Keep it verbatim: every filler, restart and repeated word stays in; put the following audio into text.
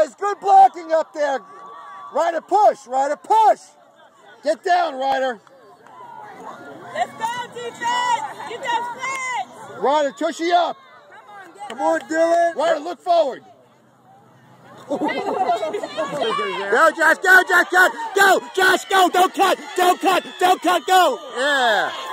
boys. Good blocking up there. Ryder, push. Ryder, push. Get down, Ryder. Let's go, defense. Get those flags. Ryder, tushy up. Come on, get Come on, Dylan. Ryder, look forward. Go, Josh. Go, Josh. Go. Go, Josh. Go. Don't cut. Don't cut. Don't cut. Go. Yeah.